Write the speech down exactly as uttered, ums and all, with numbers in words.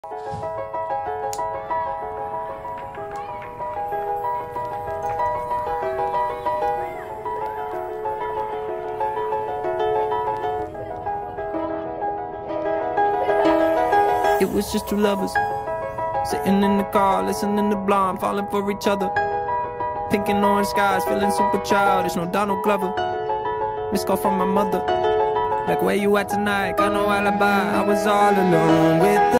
It was just two lovers sitting in the car, listening to Blonde, falling for each other. Pink and orange skies, feeling super childish. No Donald Glover. Missed call from my mother, like, where you at tonight? Got no alibi. I was all alone with the